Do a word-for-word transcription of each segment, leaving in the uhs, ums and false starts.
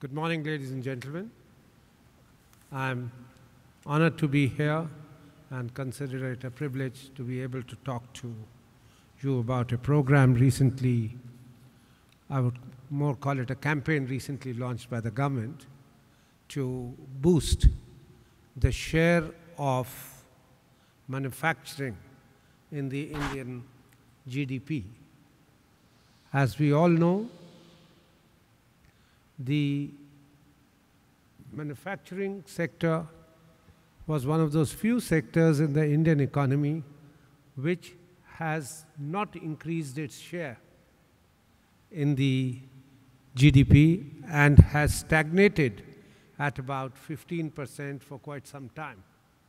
Good morning, ladies and gentlemen. I'm honored to be here and consider it a privilege to be able to talk to you about a program recently, I would more call it a campaign recently launched by the government to boost the share of manufacturing in the Indian G D P. As we all know, the manufacturing sector was one of those few sectors in the Indian economy which has not increased its share in the G D P and has stagnated at about fifteen percent for quite some time.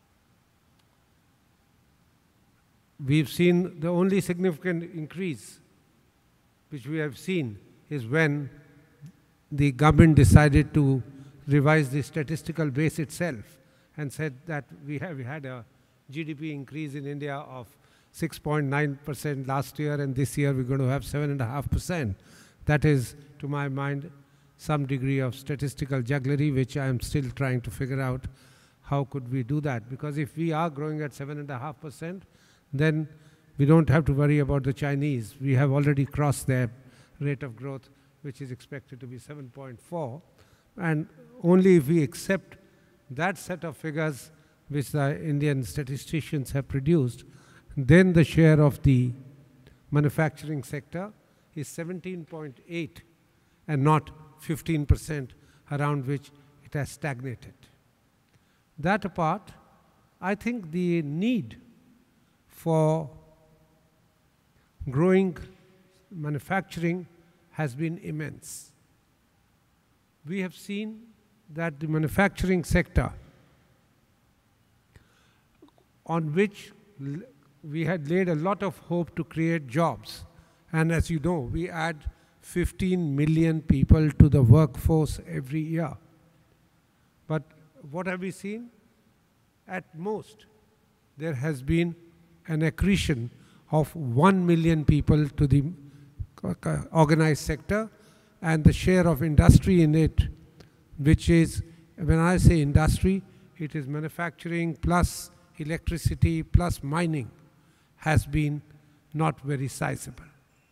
We've seen the only significant increase which we have seen is when the government decided to revise the statistical base itself and said that we have had a G D P increase in India of six point nine percent last year, and this year we're going to have seven point five percent. That is, to my mind, some degree of statistical jugglery, which I am still trying to figure out how could we do that. Because if we are growing at seven point five percent, then we don't have to worry about the Chinese. We have already crossed their rate of growth, which is expected to be seven point four. And only if we accept that set of figures which the Indian statisticians have produced, then the share of the manufacturing sector is seventeen point eight and not fifteen percent, around which it has stagnated. That apart, I think the need for growing manufacturing has been immense. We have seen that the manufacturing sector, on which we had laid a lot of hope to create jobs, and as you know, we add fifteen million people to the workforce every year. But what have we seen? At most, there has been an accretion of one million people to the organized sector, and the share of industry in it, which is, when I say industry, it is manufacturing plus electricity plus mining, has been not very sizable.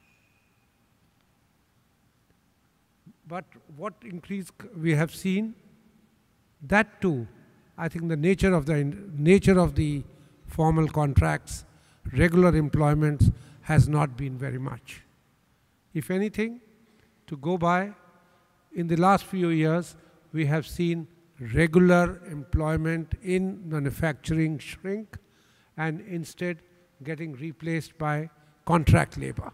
But what increase we have seen, that too, I think the nature of the nature of the formal contracts, regular employment has not been very much. If anything, to go by, in the last few years, we have seen regular employment in manufacturing shrink and instead getting replaced by contract labor.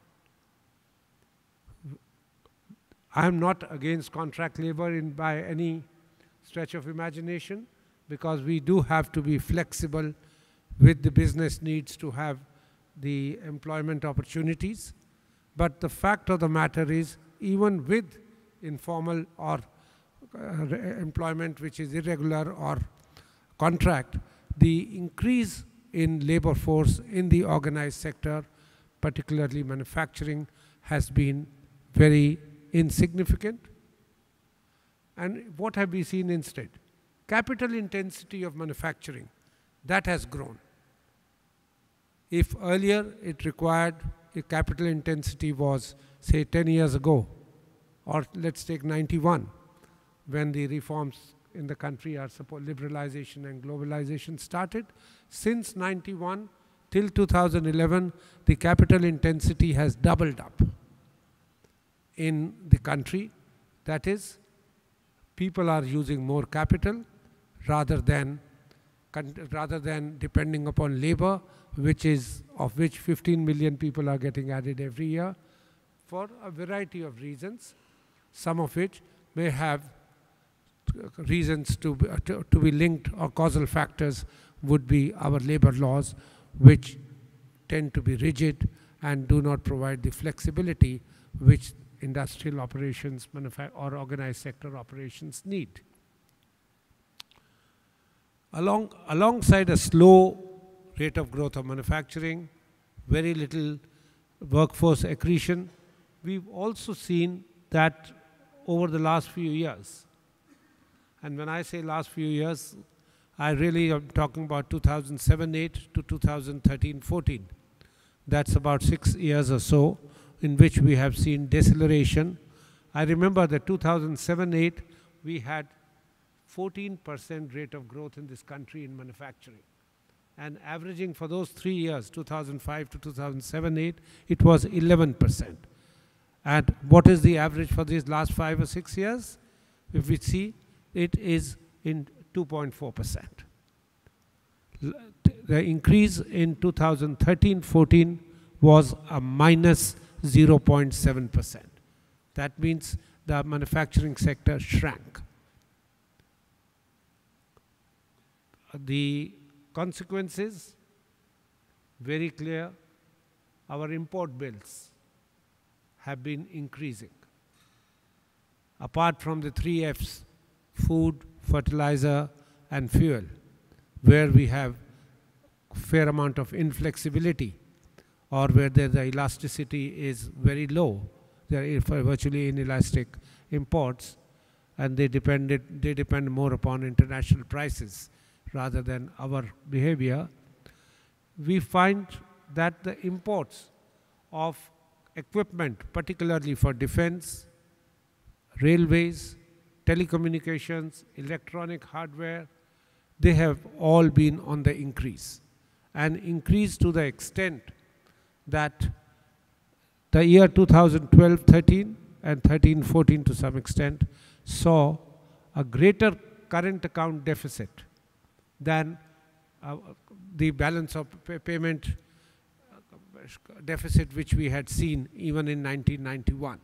I am not against contract labor in by any stretch of imagination, because we do have to be flexible with the business needs to have the employment opportunities. But the fact of the matter is, even with informal or uh, employment which is irregular or contract, the increase in labor force in the organized sector, particularly manufacturing, has been very insignificant. And what have we seen instead? Capital intensity of manufacturing, that has grown. If earlier it required, a capital intensity was, say, ten years ago, or let's take ninety-one, when the reforms in the country are supposed, liberalization and globalization started. Since ninety-one till two thousand eleven, the capital intensity has doubled up in the country. That is, people are using more capital rather than rather than depending upon labor, which is of which fifteen million people are getting added every year for a variety of reasons, some of which may have reasons to be, to, to be linked, or causal factors would be our labor laws, which tend to be rigid and do not provide the flexibility which industrial operations or organized sector operations need. Along, alongside a slow rate of growth of manufacturing, very little workforce accretion, we've also seen that over the last few years. And when I say last few years, I really am talking about two thousand seven eight to two thousand thirteen fourteen. That's about six years or so in which we have seen deceleration. I remember that two thousand seven eight, we had fourteen percent rate of growth in this country in manufacturing. And averaging for those three years, two thousand five to two thousand seven eight, it was eleven percent. And what is the average for these last five or six years? If we see, it is in two point four percent. The increase in two thousand thirteen fourteen was a minus zero point seven percent. That means the manufacturing sector shrank. The consequences, very clear. Our import bills have been increasing. Apart from the three F's, food, fertilizer, and fuel, where we have fair amount of inflexibility, or where the, the elasticity is very low. They are virtually inelastic imports, and they, depended, they depend more upon international prices rather than our behavior. We find that the imports of equipment, particularly for defense, railways, telecommunications, electronic hardware, they have all been on the increase, and increased to the extent that the year two thousand twelve thirteen and thirteen fourteen to some extent saw a greater current account deficit than uh, the balance of pay payment deficit which we had seen even in nineteen ninety-one.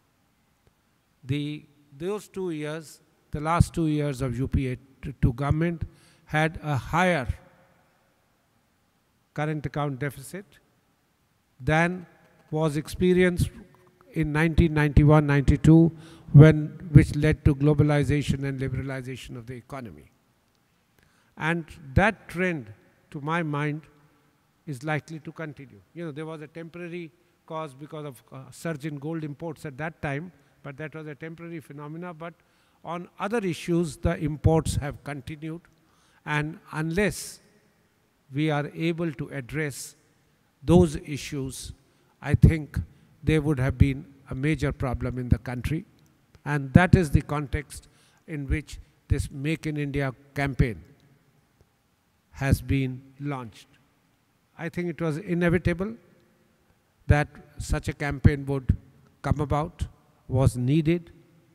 The, those two years, the last two years of U P A two government had a higher current account deficit than was experienced in nineteen ninety-one ninety-two, when, which led to globalization and liberalization of the economy. And that trend, to my mind, is likely to continue. You know, there was a temporary cause because of a surge in gold imports at that time, but that was a temporary phenomena. But on other issues, the imports have continued. And unless we are able to address those issues, I think there would have been a major problem in the country. And that is the context in which this Make in India campaign has been launched. I think it was inevitable that such a campaign would come about, was needed.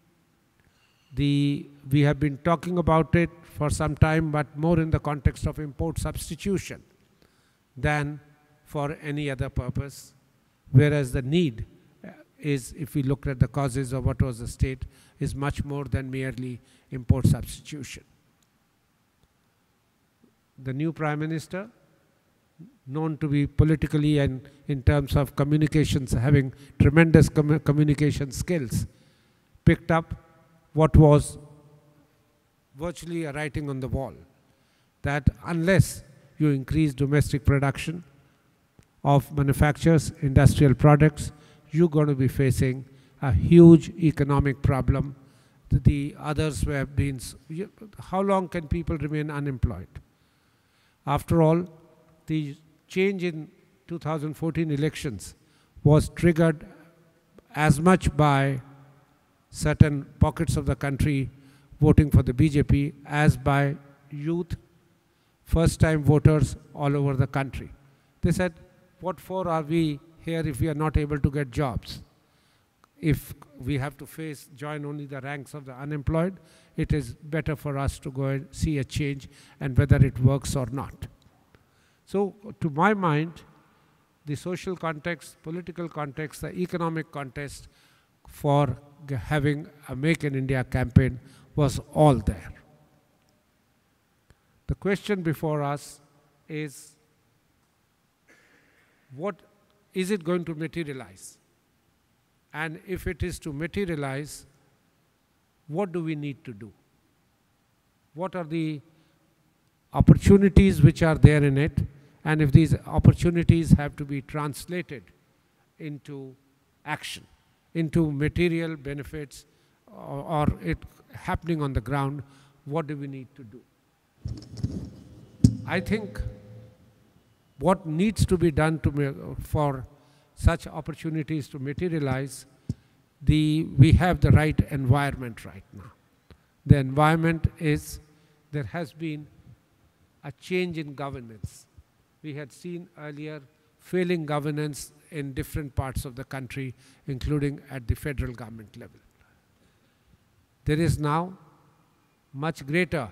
The, we have been talking about it for some time, but more in the context of import substitution than for any other purpose, whereas the need is, if we look at the causes of what was the state, is much more than merely import substitution. The new Prime Minister, known to be politically and in terms of communications, having tremendous com communication skills, picked up what was virtually a writing on the wall, that unless you increase domestic production of manufacturers, industrial products, you're going to be facing a huge economic problem. The others have been, how long can people remain unemployed? After all, the change in two thousand fourteen elections was triggered as much by certain pockets of the country voting for the B J P as by youth, first-time voters all over the country. They said, what for are we here if we are not able to get jobs? If we have to face, join only the ranks of the unemployed, it is better for us to go and see a change and whether it works or not. So, to my mind, the social context, political context, the economic context for having a Make in India campaign was all there. The question before us is, what is it going to materialize? And if it is to materialize, what do we need to do? What are the opportunities which are there in it? And if these opportunities have to be translated into action, into material benefits or, or it happening on the ground, what do we need to do? I think what needs to be done to for such opportunities to materialize, the, we have the right environment right now. The environment is, there has been a change in governance. We had seen earlier failing governance in different parts of the country, including at the federal government level. There is now much greater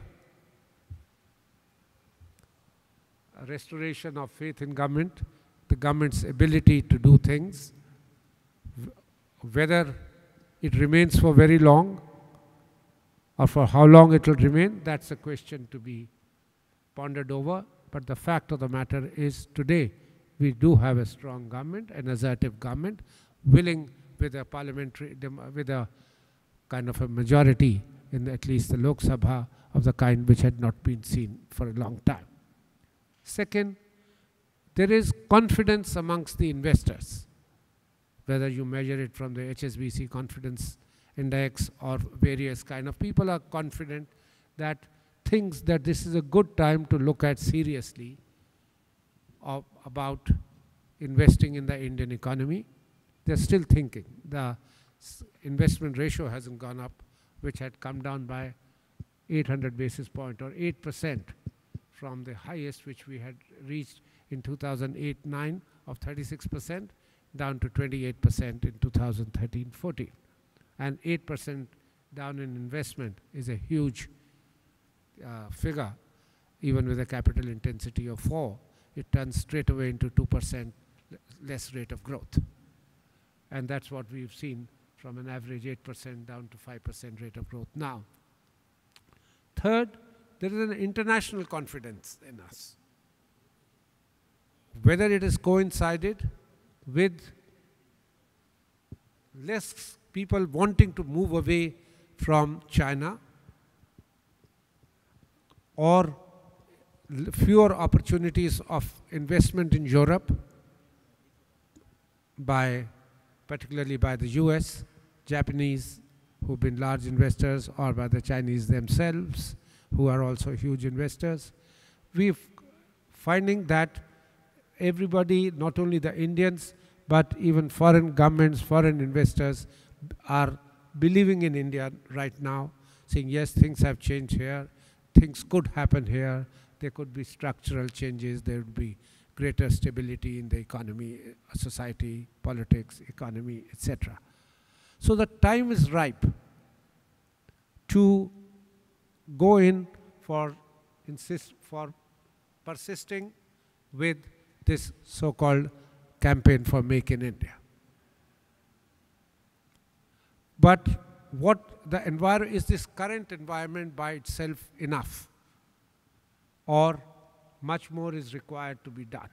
restoration of faith in government, the government's ability to do things. Whether it remains for very long or for how long it will remain, that's a question to be pondered over. But the fact of the matter is, today we do have a strong government, an assertive government, willing with a parliamentary, with a kind of a majority in at least the Lok Sabha of the kind which had not been seen for a long time. Second, there is confidence amongst the investors, whether you measure it from the H S B C confidence index or various kind of people are confident that thinks that this is a good time to look at seriously of, about investing in the Indian economy. They're still thinking. The investment ratio hasn't gone up, which had come down by eight hundred basis points or eight percent from the highest which we had reached in two thousand eight nine of thirty-six percent down to twenty-eight percent in two thousand thirteen fourteen. And eight percent down in investment is a huge uh, figure. Even with a capital intensity of four, it turns straight away into two percent less rate of growth. And that's what we've seen from an average eight percent down to five percent rate of growth now. Third, there is an international confidence in us. Whether it is coincided with less people wanting to move away from China or fewer opportunities of investment in Europe, by particularly by the U S, Japanese, who've been large investors, or by the Chinese themselves, who are also huge investors. We're finding that everybody, not only the Indians, but even foreign governments, foreign investors are believing in India right now, saying, yes, things have changed here, things could happen here, there could be structural changes, there would be greater stability in the economy, society, politics, economy, et cetera. So the time is ripe to go in for insist for persisting with this so-called campaign for Make in India. But what the environment is, this current environment by itself enough, or much more is required to be done?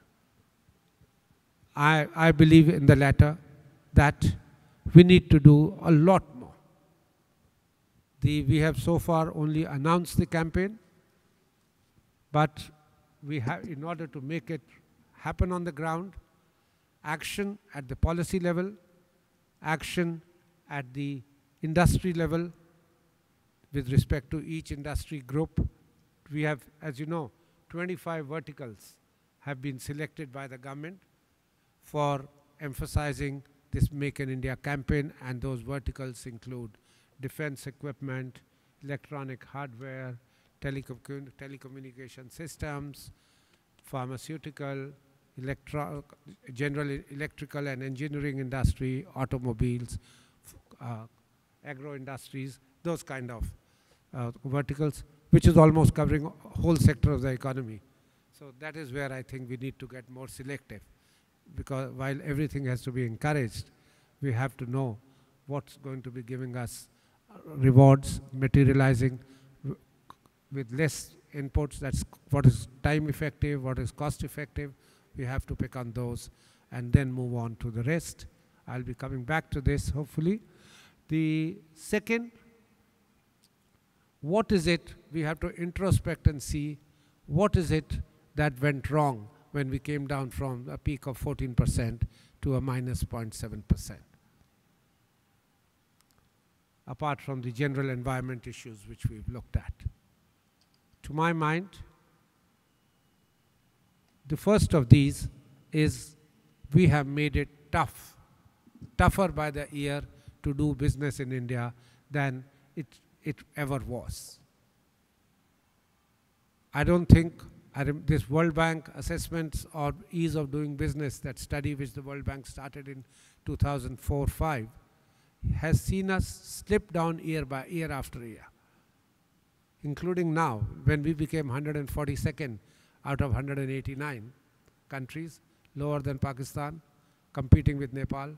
I, I believe in the latter, that we need to do a lot more. The, we have so far only announced the campaign, but we have, in order to make it happen on the ground, action at the policy level, action at the industry level with respect to each industry group. We have, as you know, twenty-five verticals have been selected by the government for emphasizing this Make in India campaign, and those verticals include defense equipment, electronic hardware, telecom telecommunication systems, pharmaceutical, electro general electrical and engineering industry, automobiles, uh, agro industries, those kind of uh, verticals, which is almost covering a whole sector of the economy. So that is where I think we need to get more selective, because while everything has to be encouraged, we have to know what's going to be giving us rewards, materializing with less inputs. That's what is time effective, what is cost effective. We have to pick on those and then move on to the rest. I'll be coming back to this, hopefully. The second, what is it, we have to introspect and see what is it that went wrong when we came down from a peak of fourteen percent to a minus zero point seven percent. apart from the general environment issues which we've looked at. To my mind, the first of these is we have made it tough, tougher by the year to do business in India than it, it ever was. I don't think this World Bank assessments or ease of doing business, that study which the World Bank started in two thousand four five, has seen us slip down year by year after year, including now when we became one hundred forty-second out of one hundred eighty-nine countries, lower than Pakistan, competing with Nepal,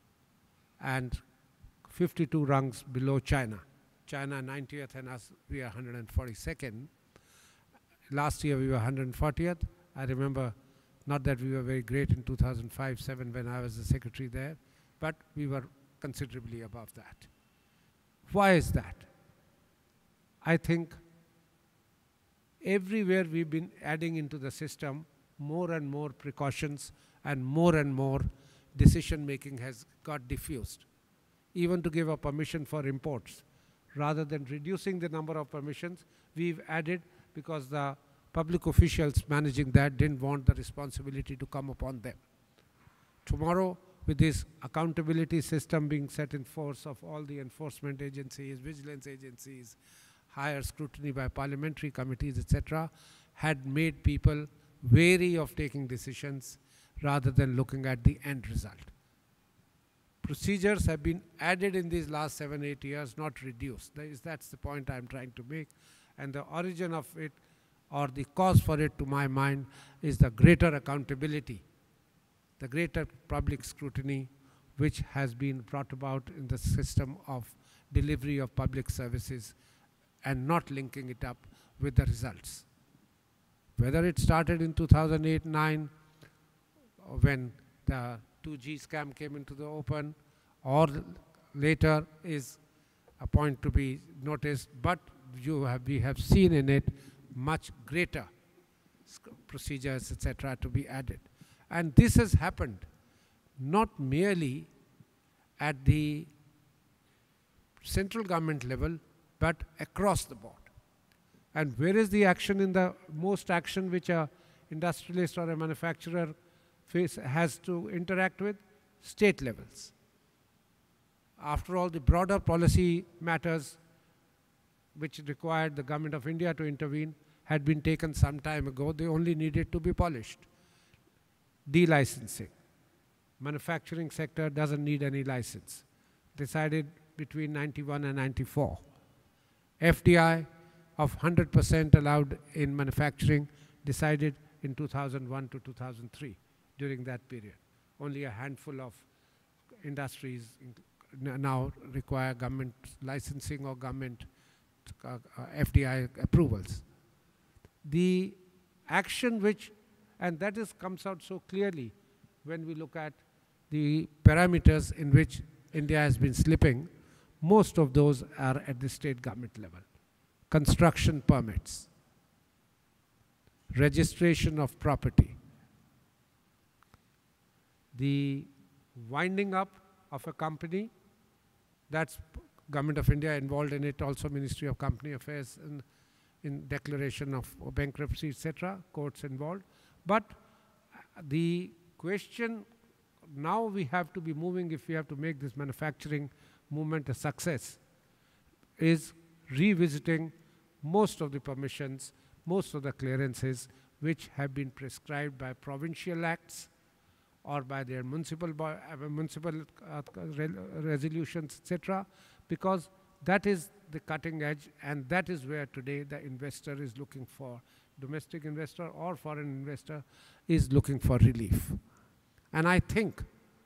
and fifty-two rungs below China. China ninetieth and us, we are one hundred forty-second. Last year we were one hundred fortieth. I remember, not that we were very great in two thousand five seven when I was the secretary there, but we were considerably above that. Why is that? I think everywhere we've been adding into the system more and more precautions and more and more decision making has got diffused. Even to give a permission for imports, rather than reducing the number of permissions, we've added because the public officials managing that didn't want the responsibility to come upon them. Tomorrow, with this accountability system being set in force of all the enforcement agencies, vigilance agencies, higher scrutiny by parliamentary committees, et cetera, had made people wary of taking decisions rather than looking at the end result. Procedures have been added in these last seven, eight years, not reduced. That is, that's the point I'm trying to make. And the origin of it, or the cause for it, to my mind, is the greater accountability, the greater public scrutiny, which has been brought about in the system of delivery of public services and not linking it up with the results. Whether it started in two thousand eight nine, when the two G scam came into the open, or later, is a point to be noticed, but you have, we have seen in it much greater procedures, et cetera, to be added. And this has happened not merely at the central government level, but across the board. And where is the action in the most action which a industrialist or a manufacturer face, has to interact with? State levels. After all, the broader policy matters which required the government of India to intervene had been taken some time ago. They only needed to be polished. De-licensing. Manufacturing sector doesn't need any license. Decided between ninety-one and ninety-four. F D I of one hundred percent allowed in manufacturing decided in two thousand one to two thousand three. During that period, only a handful of industries now require government licensing or government uh, uh, F D I approvals. The action which, and that is comes out so clearly when we look at the parameters in which India has been slipping, most of those are at the state government level. Construction permits, registration of property, the winding up of a company, that's Government of India involved in it, also Ministry of Company Affairs in, in declaration of bankruptcy, et cetera, courts involved. But the question now we have to be moving, if we have to make this manufacturing movement a success, is revisiting most of the permissions, most of the clearances which have been prescribed by provincial acts or by their municipal, uh, municipal uh, re resolutions, et cetera, because that is the cutting edge, and that is where today the investor is looking for, domestic investor or foreign investor is looking for relief. And I think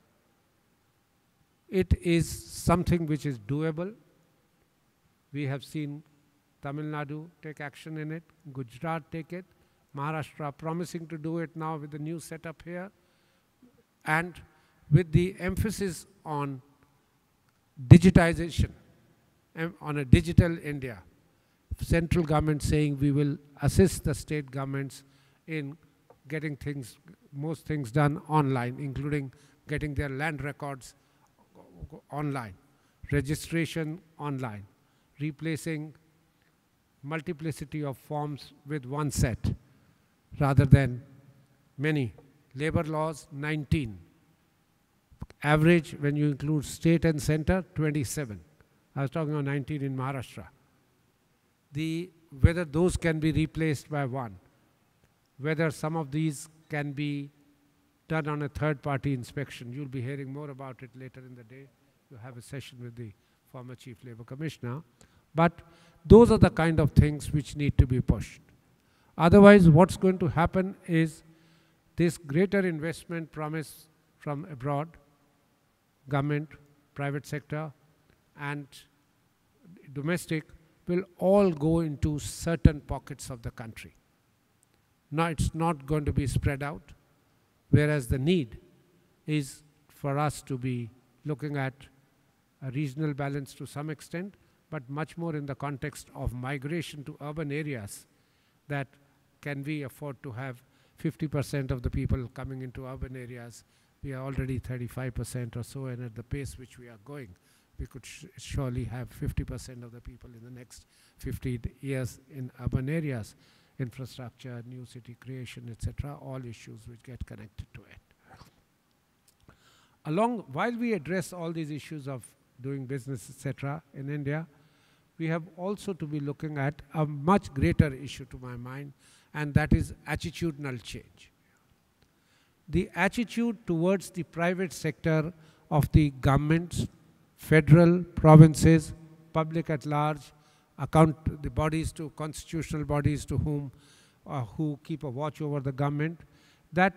it is something which is doable. We have seen Tamil Nadu take action in it, Gujarat take it, Maharashtra promising to do it now with the new setup here, and with the emphasis on digitization, on a digital India. Central government saying we will assist the state governments in getting things, most things done online, including getting their land records online. registration online, replacing multiplicity of forms with one set rather than many. Labor laws, nineteen. Average, when you include state and center, twenty-seven. I was talking about nineteen in Maharashtra. The, whether those can be replaced by one, whether some of these can be done on a third-party inspection. You'll be hearing more about it later in the day. You have a session with the former Chief Labor Commissioner. But those are the kind of things which need to be pushed. Otherwise, what's going to happen is this greater investment promise from abroad, government, private sector, and domestic will all go into certain pockets of the country. Now, it's not going to be spread out, whereas the need is for us to be looking at a regional balance to some extent, but much more in the context of migration to urban areas, that can we afford to have fifty percent of the people coming into urban areas. We are already thirty-five percent or so, and at the pace which we are going, we could sh surely have fifty percent of the people in the next fifty years in urban areas. Infrastructure, new city creation, et cetera, all issues which get connected to it. Along, while we address all these issues of doing business, et cetera, in India, we have also to be looking at a much greater issue to my mind, and that is attitudinal change. The attitude towards the private sector of the governments, federal, provinces, public at large, account the bodies to constitutional bodies to whom uh, who keep a watch over the government, that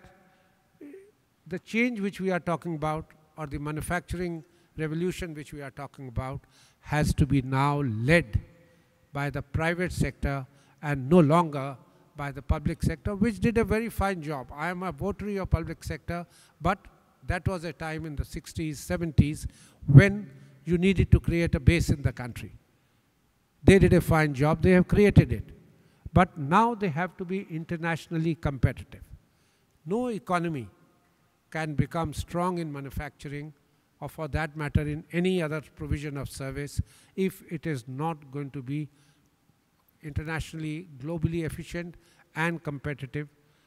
the change which we are talking about, or the manufacturing revolution which we are talking about, has to be now led by the private sector and no longer by the public sector, which did a very fine job. I am a votary of public sector, but that was a time in the sixties, seventies when you needed to create a base in the country. They did a fine job, they have created it. But now they have to be internationally competitive. No economy can become strong in manufacturing, or for that matter in any other provision of service, if it is not going to be internationally, globally efficient and competitive.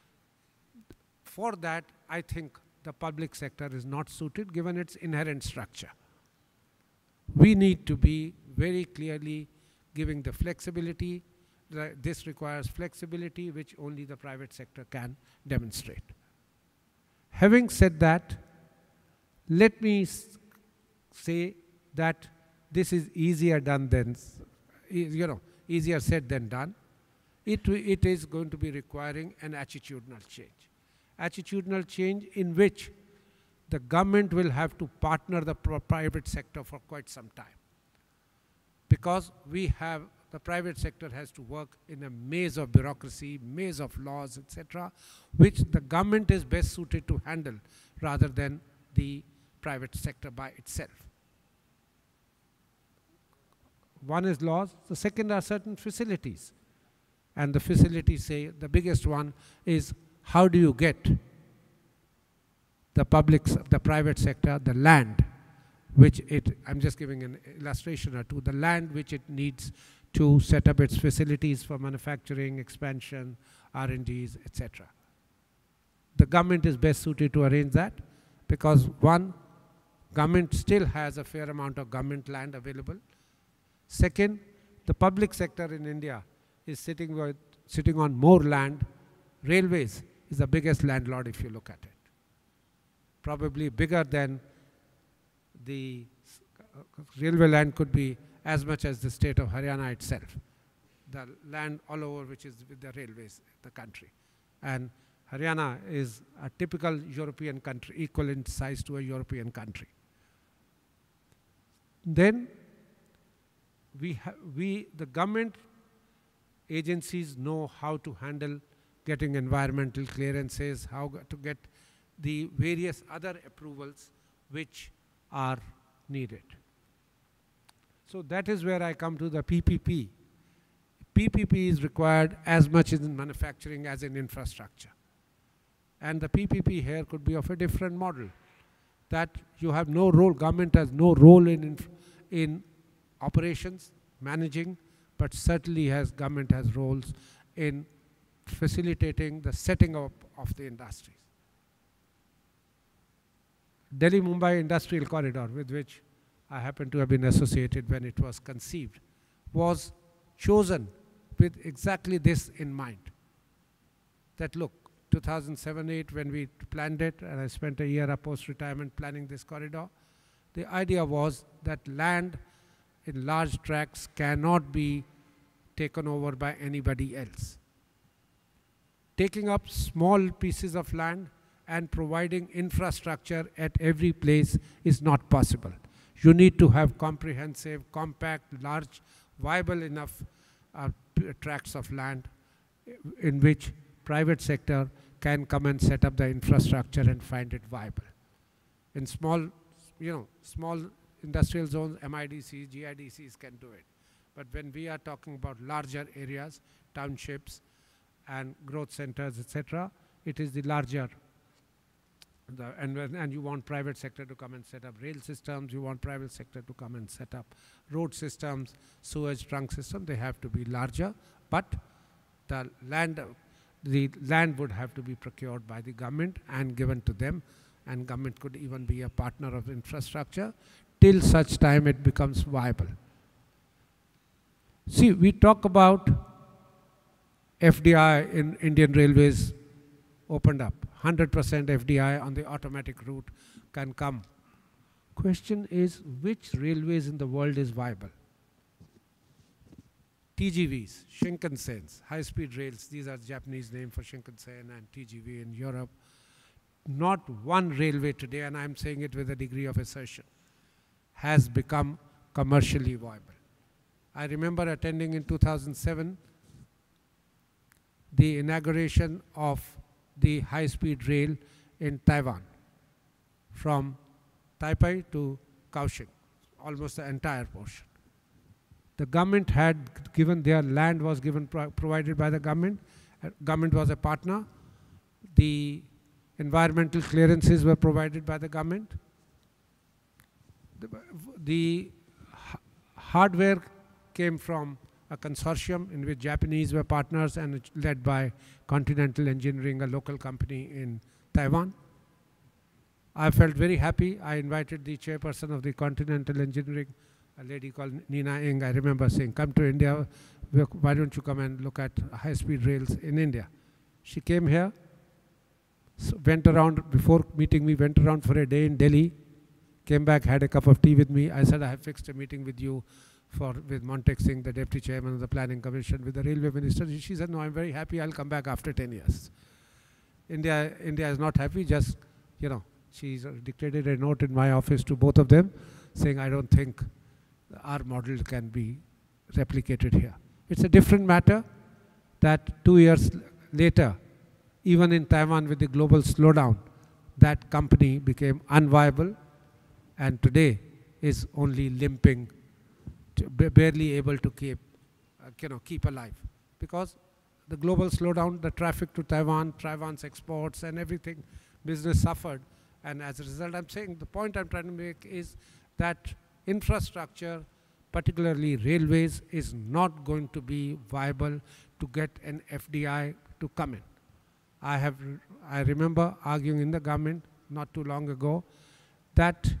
For that, I think the public sector is not suited given its inherent structure. We need to be very clearly giving the flexibility. This requires flexibility which only the private sector can demonstrate. Having said that, let me say that this is easier done than, you know, easier said than done. It, it is going to be requiring an attitudinal change. Attitudinal change in which the government will have to partner the private sector for quite some time. Because we have, the private sector has to work in a maze of bureaucracy, maze of laws, et cetera, which the government is best suited to handle rather than the private sector by itself. One is laws, the second are certain facilities. And the facilities say, the biggest one is how do you get the public, the private sector, the land, which it, I'm just giving an illustration or two, the land which it needs to set up its facilities for manufacturing, expansion, R and Ds, et cetera. The government is best suited to arrange that because one, government still has a fair amount of government land available. Second, the public sector in India is sitting, with, sitting on more land. Railways is the biggest landlord if you look at it. Probably bigger than the railway land could be as much as the state of Haryana itself. The land all over which is with the railways, the country. And Haryana is a typical European country, equal in size to a European country. Then we, we the government agencies know how to handle getting environmental clearances, how to get the various other approvals which are needed. So that is where I come to the P P P. P P P is required as much in manufacturing as in infrastructure. And the P P P here could be of a different model, that you have no role, government has no role in, in operations, managing, but certainly has government has roles in facilitating the setting up of the industries. Delhi-Mumbai Industrial Corridor, with which I happen to have been associated when it was conceived, was chosen with exactly this in mind. That look, two thousand seven eight when we planned it, and I spent a year post-retirement planning this corridor, the idea was that land in large tracts cannot be taken over by anybody else. Taking up small pieces of land and providing infrastructure at every place is not possible. You need to have comprehensive, compact, large, viable enough uh, tracts of land in which private sector can come and set up the infrastructure and find it viable. In small, you know, small industrial zones, M I D Cs, G I D Cs can do it. But when we are talking about larger areas, townships, and growth centers, et cetera, it is the larger, the, and, and you want private sector to come and set up rail systems, you want private sector to come and set up road systems, sewage trunk system, they have to be larger, but the land, the land would have to be procured by the government and given to them, and government could even be a partner of infrastructure till such time it becomes viable. See, we talk about F D I in Indian Railways opened up. one hundred percent F D I on the automatic route can come. Question is, which railways in the world is viable? T G Vs, Shinkansens, high-speed rails, these are Japanese name for Shinkansen and T G V in Europe. Not one railway today, and I'm saying it with a degree of assertion, has become commercially viable. I remember attending in two thousand seven the inauguration of the high-speed rail in Taiwan from Taipei to Kaohsiung, almost the entire portion. The government had given, their land was given, pro provided by the government. Uh, government was a partner. The environmental clearances were provided by the government. The, the hardware came from a consortium in which Japanese were partners and led by Continental Engineering, a local company in Taiwan. I felt very happy. I invited the chairperson of the Continental Engineering, a lady called Nina Ing. I remember saying, come to India, why don't you come and look at high-speed rails in India? She came here, so went around, before meeting me, went around for a day in Delhi, came back, had a cup of tea with me. I said, I have fixed a meeting with you for with Montek Singh, the deputy chairman of the planning commission, with the railway minister. She said, no, I'm very happy, I'll come back after ten years. India, India is not happy, just, you know, she's dictated a note in my office to both of them, saying, I don't think our model can be replicated here. It's a different matter that two years later, even in Taiwan with the global slowdown, that company became unviable and today is only limping, to barely able to keep, uh, you know, keep alive. Because the global slowdown, the traffic to Taiwan, Taiwan's exports and everything, business suffered. And as a result, I'm saying, the point I'm trying to make is that infrastructure, particularly railways, is not going to be viable to get an F D I to come in. I have, I remember arguing in the government not too long ago that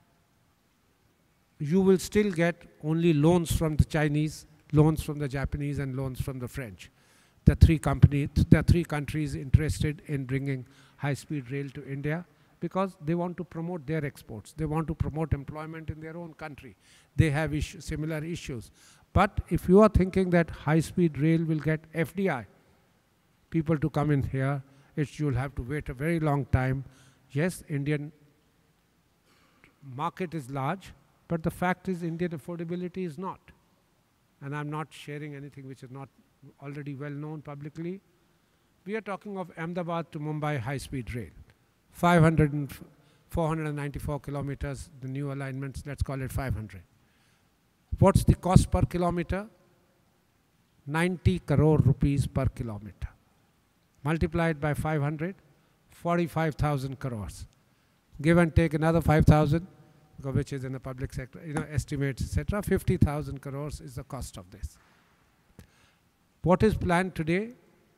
you will still get only loans from the Chinese, loans from the Japanese, and loans from the French. The three companies, the three countries interested in bringing high-speed rail to India, because they want to promote their exports. They want to promote employment in their own country. They have issue, similar issues. But if you are thinking that high-speed rail will get F D I, people to come in here, it's, you'll have to wait a very long time. Yes, Indian market is large, but the fact is Indian affordability is not. And I'm not sharing anything which is not already well known publicly. We are talking of Ahmedabad to Mumbai high-speed rail. five hundred and four hundred ninety-four kilometers, the new alignments, let's call it five hundred. What's the cost per kilometer? ninety crore rupees per kilometer. Multiplied by five hundred, forty-five thousand crores. Give and take another five thousand, which is in the public sector, you know, estimates, et cetera. fifty thousand crores is the cost of this. What is planned today?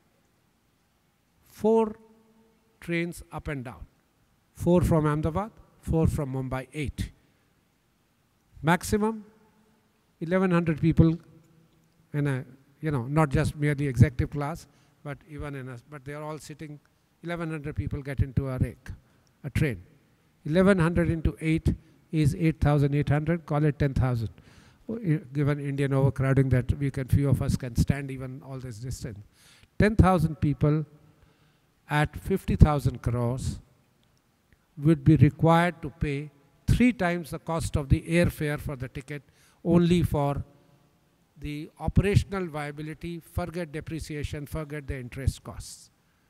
Four trains up and down. Four from Ahmedabad, four from Mumbai, eight. Maximum eleven hundred people in a, you know, not just merely executive class, but even in a, but they are all sitting, eleven hundred people get into a rake, a train. eleven hundred into eight is eight thousand eight hundred, call it ten thousand. Given Indian overcrowding that we can, few of us can stand even all this distance. ten thousand people at fifty thousand crores would be required to pay three times the cost of the airfare for the ticket only for the operational viability, forget depreciation, forget the interest costs.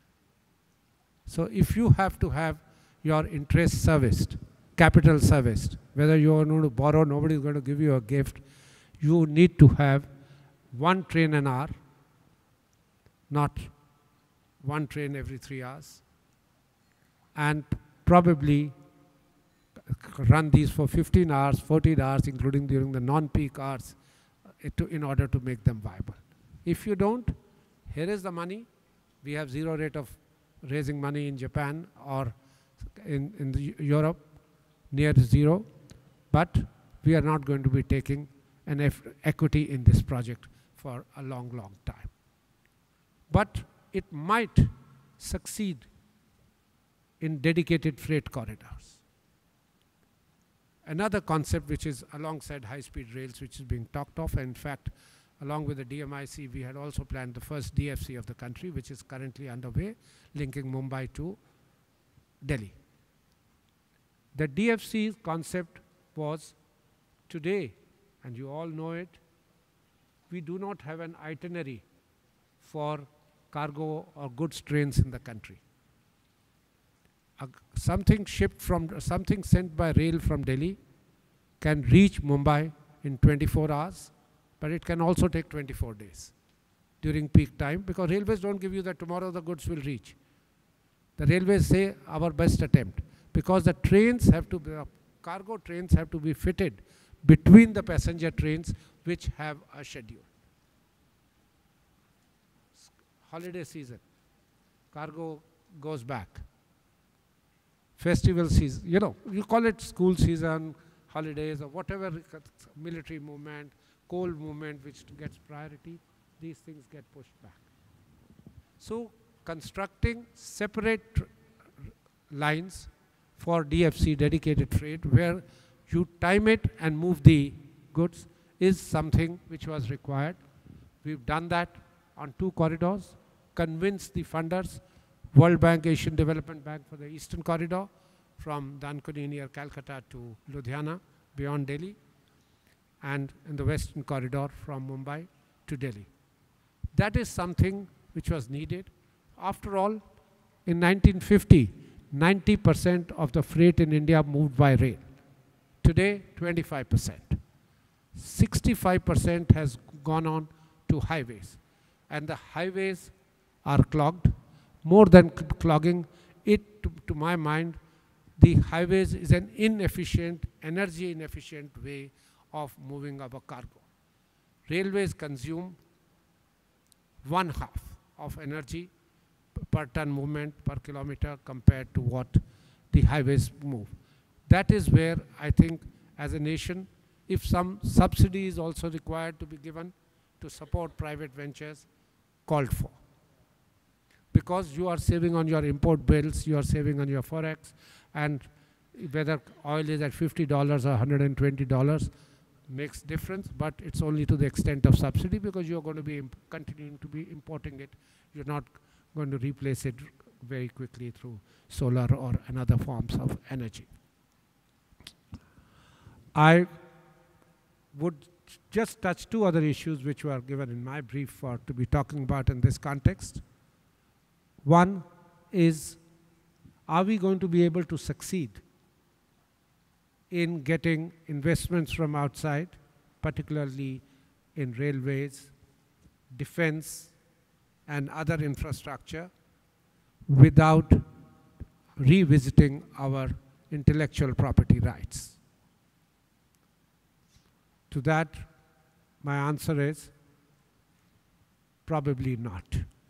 So if you have to have your interest serviced, capital serviced, whether you are going to borrow, nobody is going to give you a gift, you need to have one train an hour, not one train every three hours, and probably run these for fifteen hours, fourteen hours, including during the non-peak hours, uh, to, in order to make them viable. If you don't, here is the money. We have zero rate of raising money in Japan or in, in the Europe, near zero, but we are not going to be taking an equity in this project for a long, long time. But it might succeed in dedicated freight corridors. Another concept which is alongside high-speed rails, which is being talked of, and in fact, along with the D M I C, we had also planned the first D F C of the country, which is currently underway, linking Mumbai to Delhi. The D F C concept was today, and you all know it, we do not have an itinerary for cargo or goods trains in the country. Uh, something shipped from, something sent by rail from Delhi can reach Mumbai in twenty-four hours, but it can also take twenty-four days during peak time, because railways don't give you that tomorrow the goods will reach. The railways say our best attempt, because the trains have to be, uh, cargo trains have to be fitted between the passenger trains which have a schedule. Holiday season, cargo goes back. Festival season, you know, you call it school season, holidays, or whatever, military movement, coal movement, which gets priority, these things get pushed back. So constructing separate lines for D F C, dedicated freight, where you time it and move the goods, is something which was required. We've done that on two corridors, convinced the funders, World Bank, Asian Development Bank for the Eastern Corridor, from Dankuni near Calcutta to Ludhiana, beyond Delhi, and in the Western Corridor from Mumbai to Delhi. That is something which was needed. After all, in nineteen fifty, ninety percent of the freight in India moved by rail. Today, twenty-five percent. sixty-five percent has gone on to highways, and the highways are clogged. More than clogging it, to, to my mind, the highways is an inefficient, energy inefficient way of moving our cargo. Railways consume one half of energy per ton movement per kilometer compared to what the highways move. That is where I think, as a nation, if some subsidy is also required to be given to support private ventures, called for. Because you are saving on your import bills, you are saving on your forex, and whether oil is at fifty dollars or one hundred twenty dollars makes difference, but it's only to the extent of subsidy, because you're going to be continuing to be importing it. You're not going to replace it very quickly through solar or another forms of energy. I would just touch two other issues which were given in my brief for to be talking about in this context. One is, are we going to be able to succeed in getting investments from outside, particularly in railways, defense, and other infrastructure, without revisiting our intellectual property rights? To that, my answer is probably not,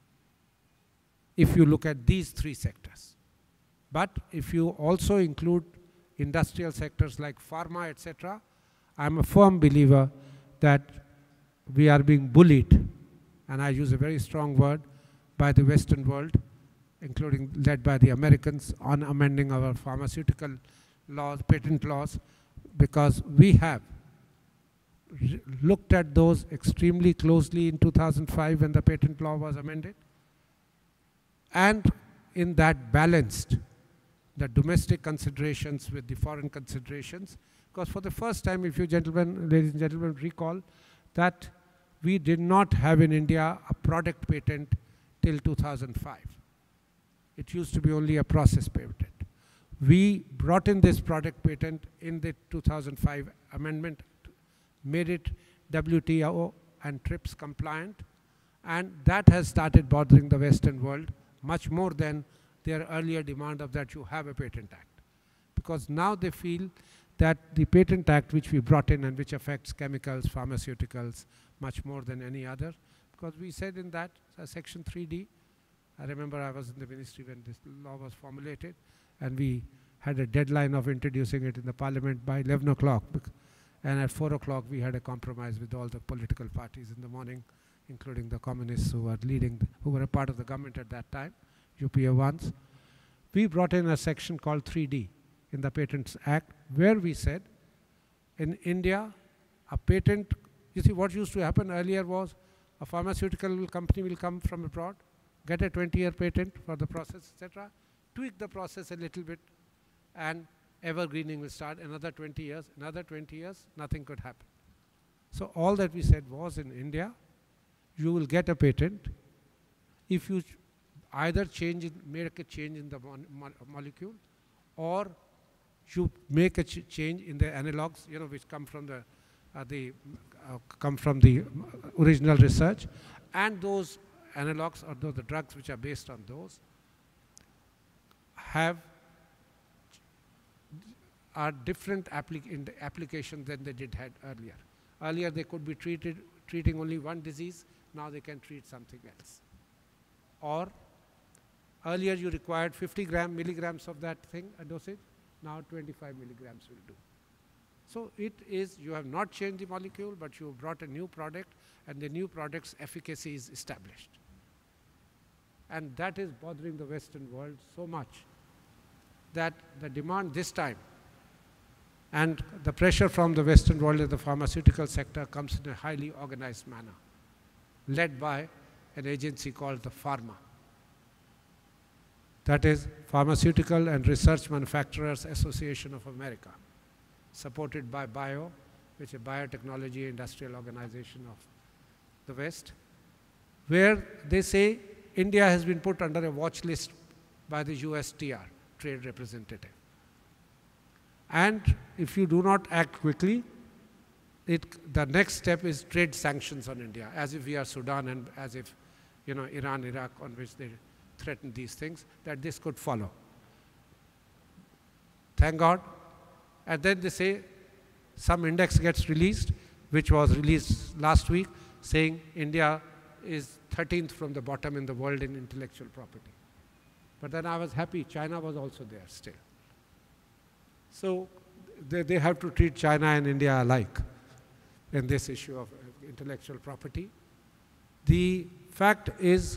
if you look at these three sectors. But if you also include industrial sectors like pharma, et cetera, I'm a firm believer that we are being bullied, and I use a very strong word, by the Western world, including led by the Americans, on amending our pharmaceutical laws, patent laws, because we have looked at those extremely closely in two thousand five when the patent law was amended, and in that balanced the domestic considerations with the foreign considerations, because for the first time, if you gentlemen, ladies and gentlemen, recall that we did not have in India a product patent till two thousand five. It used to be only a process patent. We brought in this product patent in the two thousand five amendment, made it W T O and TRIPS compliant, and that has started bothering the Western world much more than their earlier demand of that you have a patent act. Because now they feel that the patent act which we brought in and which affects chemicals, pharmaceuticals, much more than any other, because we said in that uh, section three D, I remember I was in the ministry when this law was formulated, and we had a deadline of introducing it in the parliament by eleven o'clock. And at four o'clock, we had a compromise with all the political parties in the morning, including the communists who were leading, the, who were a part of the government at that time, U P A ones. We brought in a section called three D in the Patents Act, where we said, in India, a patent, you see what used to happen earlier was, a pharmaceutical company will come from abroad, get a twenty year patent for the process, et cetera, tweak the process a little bit, and evergreening will start another twenty years, another twenty years, nothing could happen. So all that we said was, in India, you will get a patent if you either change it, make a change in the mon mo molecule, or you make a ch change in the analogs, you know, which come from the, uh, the uh, come from the original research, and those analogs, or the, the drugs which are based on those, have are different applic in the application than they did had earlier. Earlier they could be treated treating only one disease, now they can treat something else. Or earlier you required fifty gram milligrams of that thing, a dosage, now twenty-five milligrams will do. So it is, you have not changed the molecule, but you have brought a new product, and the new product's efficacy is established. And that is bothering the Western world so much that the demand this time, and the pressure from the Western world in the pharmaceutical sector, comes in a highly organized manner, led by an agency called the PhRMA. That is Pharmaceutical and Research Manufacturers Association of America, supported by BIO, which is Biotechnology Industrial Organization of the West, where they say India has been put under a watch list by the U S T R, trade representative. And if you do not act quickly, it, the next step is trade sanctions on India, as if we are Sudan, and as if, you know, Iran, Iraq, on which they threaten these things, that this could follow. Thank God. And then they say some index gets released, which was released last week, saying India is thirteenth from the bottom in the world in intellectual property. But then I was happy, China was also there still. So they, they have to treat China and India alike in this issue of intellectual property. The fact is,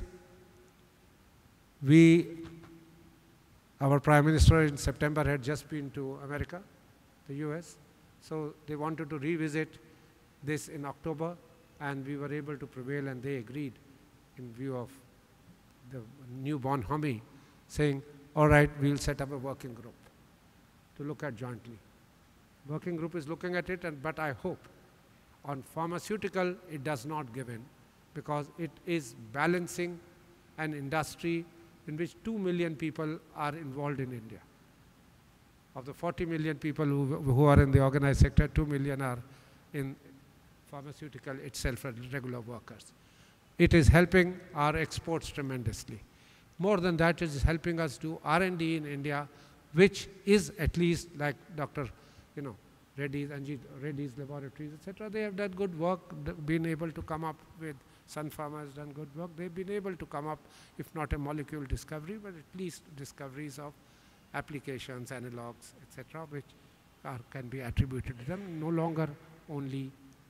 we, our Prime Minister in September had just been to America, the U S, so they wanted to revisit this in October, and we were able to prevail, and they agreed in view of the new bonhomie, saying, all right, we'll set up a working group to look at jointly. Working group is looking at it, and but I hope on pharmaceutical it does not give in, because it is balancing an industry in which two million people are involved in India. Of the forty million people who, who are in the organized sector, two million are in pharmaceutical itself, regular workers. It is helping our exports tremendously. More than that, it is helping us do R and D in India, which is at least, like Doctor You know, Reddy's, Anjit Reddy's Laboratories, et cetera. They have done good work, been able to come up with, Sun Pharma has done good work. They've been able to come up, if not a molecule discovery, but at least discoveries of applications, analogs, et cetera, which are, can be attributed to them, no longer only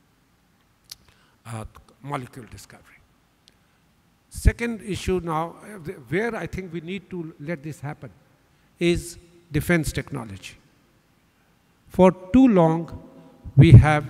uh, molecule discovery. Second issue now, uh, where I think we need to let this happen, is defense technology. For too long, we have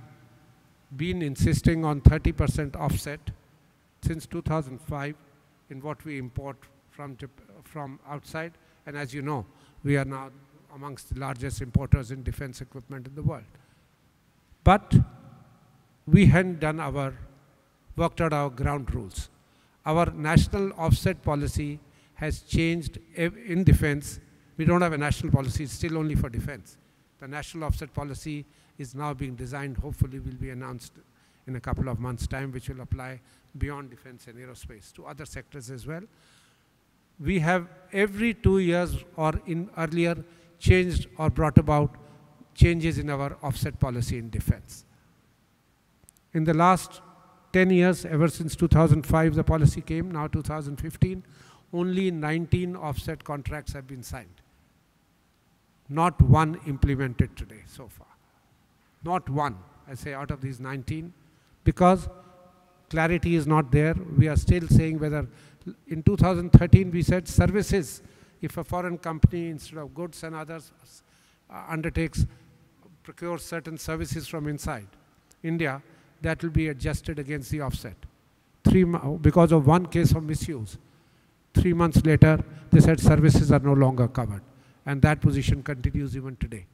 been insisting on thirty percent offset since two thousand five in what we import from, from outside. And as you know, we are now amongst the largest importers in defense equipment in the world. But we hadn't done our, worked out our ground rules. Our national offset policy has changed in defense. We don't have a national policy, it's still only for defense. The national offset policy is now being designed, hopefully will be announced in a couple of months' time, which will apply beyond defense and aerospace to other sectors as well. We have every two years or in earlier changed or brought about changes in our offset policy in defense. In the last ten years, ever since two thousand five the policy came, now two thousand fifteen, only nineteen offset contracts have been signed. Not one implemented today so far. Not one, I say, out of these nineteen, because clarity is not there. We are still saying whether, in two thousand thirteen we said services, if a foreign company instead of goods and others uh, undertakes, procures certain services from inside India, that will be adjusted against the offset. Three, because of one case of misuse. Three months later, they said services are no longer covered. And that position continues even today.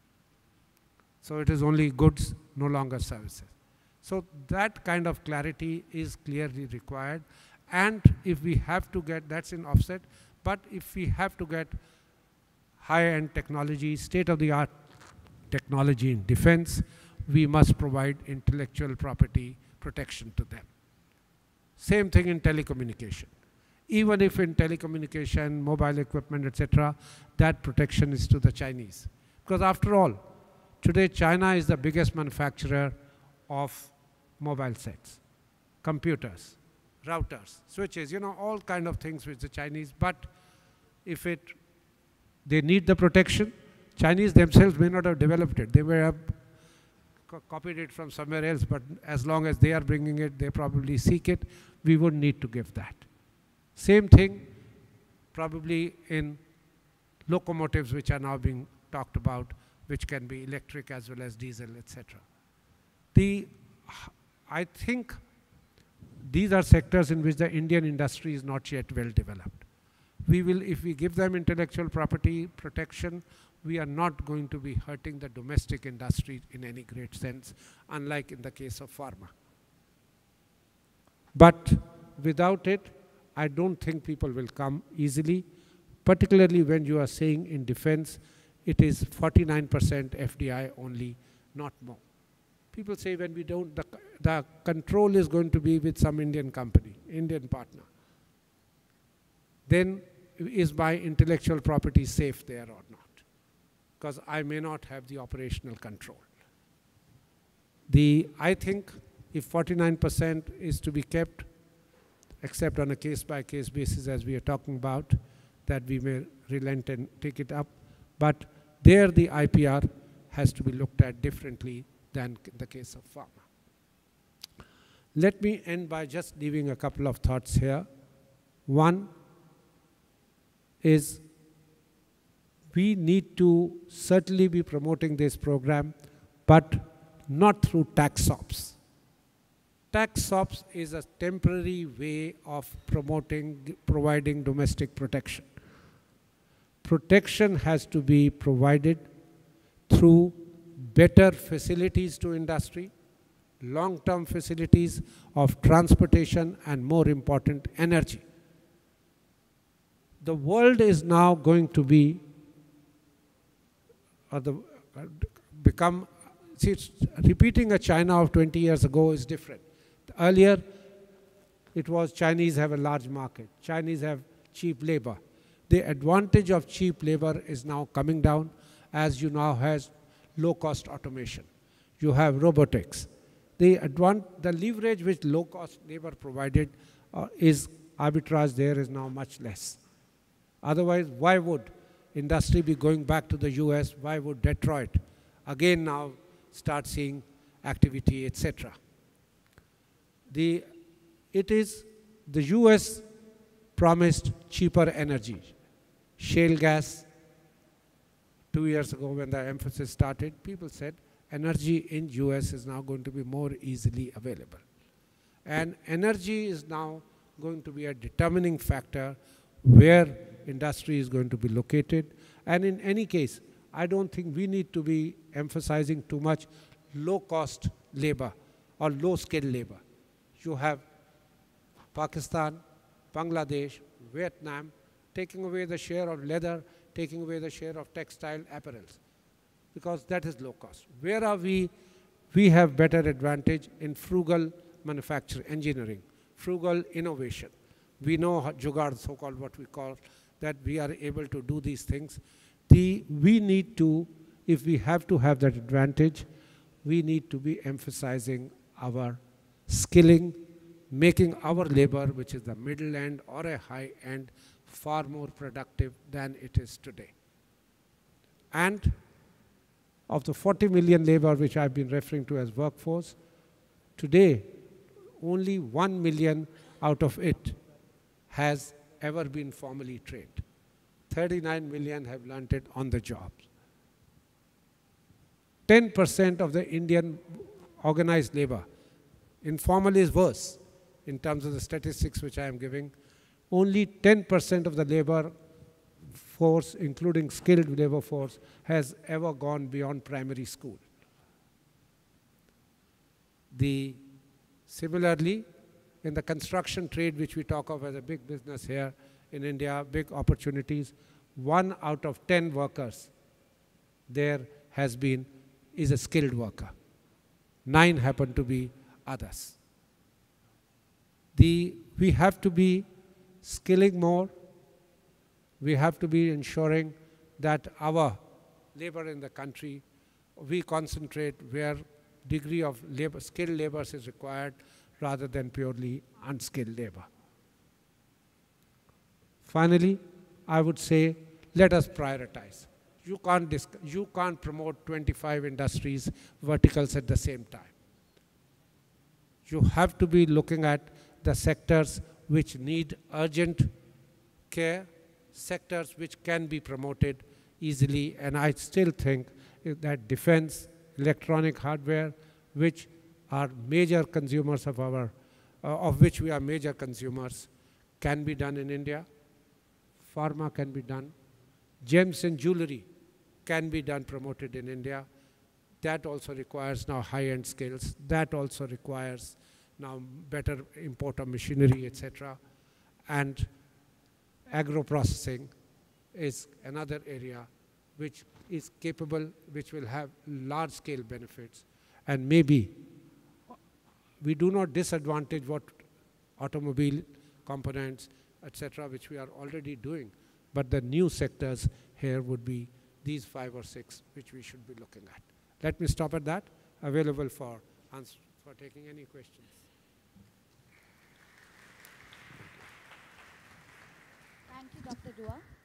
So it is only goods, no longer services. So that kind of clarity is clearly required. And if we have to get, that's in offset, but if we have to get high-end technology, state-of-the-art technology in defense, we must provide intellectual property protection to them. Same thing in telecommunication. Even if in telecommunication, mobile equipment, et cetera, that protection is to the Chinese. Because after all, today China is the biggest manufacturer of mobile sets, computers, routers, switches, you know, all kind of things with the Chinese. But if it, they need the protection, Chinese themselves may not have developed it. They may have co copied it from somewhere else, but as long as they are bringing it, they probably seek it. We would need to give that. Same thing probably in locomotives, which are now being talked about, which can be electric as well as diesel, et cetera. The, I think these are sectors in which the Indian industry is not yet well developed. We will, if we give them intellectual property protection, we are not going to be hurting the domestic industry in any great sense, unlike in the case of pharma. But without it, I don't think people will come easily, particularly when you are saying in defense, it is forty-nine percent F D I only, not more. People say when we don't, the, the control is going to be with some Indian company, Indian partner. Then is my intellectual property safe there or not? Because I may not have the operational control. The, I think if forty-nine percent is to be kept, except on a case-by-case basis as we are talking about, that we may relent and take it up. But there the I P R has to be looked at differently than in the case of pharma. Let me end by just leaving a couple of thoughts here. One is we need to certainly be promoting this program, but not through tax ops. Tax ops is a temporary way of promoting, providing domestic protection. Protection has to be provided through better facilities to industry, long-term facilities of transportation, and more important, energy. The world is now going to be, or the, uh, become, see, it's, repeating a China of twenty years ago is different. Earlier, it was Chinese have a large market. Chinese have cheap labor. The advantage of cheap labor is now coming down, as you now have low-cost automation. You have robotics. The, advan the leverage which low-cost labor provided uh, is arbitrage there is now much less. Otherwise, why would industry be going back to the U S? Why would Detroit again now start seeing activity, et cetera? The, it is the U S promised cheaper energy. Shale gas, two years ago when the emphasis started, people said energy in U S is now going to be more easily available. And energy is now going to be a determining factor where industry is going to be located. And in any case, I don't think we need to be emphasizing too much low-cost labor or low-skilled labor. You have Pakistan, Bangladesh, Vietnam, taking away the share of leather, taking away the share of textile apparels, because that is low cost. Where are we? We have better advantage in frugal manufacturing, engineering, frugal innovation. We know jugaad, so-called what we call, that we are able to do these things. The, we need to, if we have to have that advantage, we need to be emphasizing our skilling, making our labor, which is the middle end or a high end, far more productive than it is today. And of the forty million labor which I've been referring to as workforce, today only one million out of it has ever been formally trained. thirty-nine million have learned it on the job. ten percent of the Indian organized labor, informal is worse in terms of the statistics which I am giving. Only ten percent of the labor force, including skilled labor force, has ever gone beyond primary school. The, similarly, in the construction trade, which we talk of as a big business here in India, big opportunities, one out of ten workers there has been, is a skilled worker. Nine happen to be others. The, we have to be skilling more. We have to be ensuring that our labor in the country, we concentrate where degree of labor, skilled labor is required rather than purely unskilled labor. Finally, I would say, let us prioritize. You can't, you can't promote twenty-five industries, verticals at the same time. You have to be looking at the sectors which need urgent care, sectors which can be promoted easily, and I still think that defense, electronic hardware, which are major consumers of our, uh, of which we are major consumers, can be done in India. Pharma can be done. Gems and jewelry can be done, promoted in India. That also requires now high-end skills. That also requires now better import of machinery, et cetera. And agro-processing is another area which is capable, which will have large-scale benefits. And maybe we do not disadvantage what automobile components, et cetera, which we are already doing. But the new sectors here would be these five or six which we should be looking at. Let me stop at that. Available for answer, for taking any questions. Thank you, Doctor Dua.